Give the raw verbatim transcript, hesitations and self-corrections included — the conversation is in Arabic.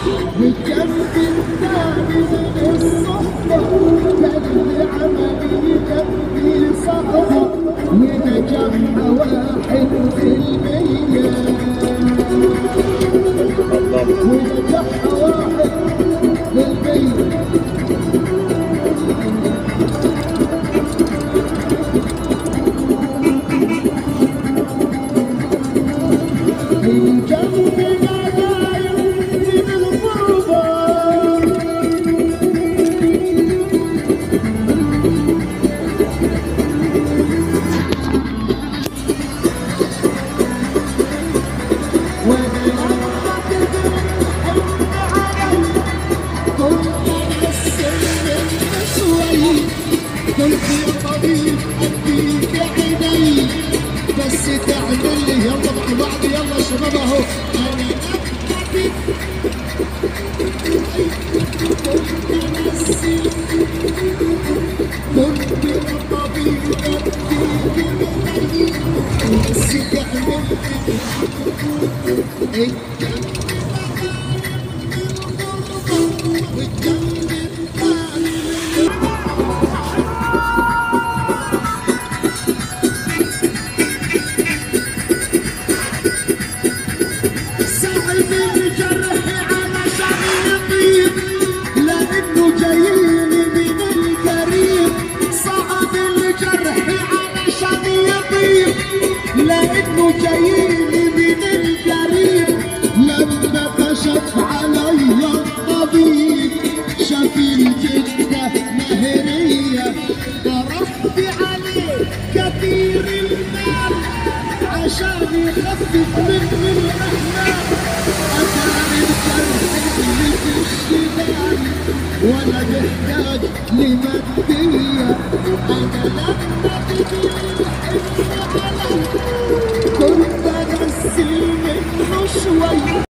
والجنب الثاني من الصحبة قلبي عملي جنبي صحبة ونجمنا واحد في المية ونجمنا واحد في المية. قلت يا طبيب اديك عيني بس تعمل لي يلا مع بعض يلا شباب اهو انا طبيب قلت يا طبيب اديك بس تعمل لي لأنه جايلي من القريب لما كشف علي الطبيب شاف الجدة مهرية فرحت عليه كثير المال عشان يخفف منه الأهمال أثار الجرح اللي في الشمال ولا محتاج لمادية أنا لما بدي كنت أغسل منه شوي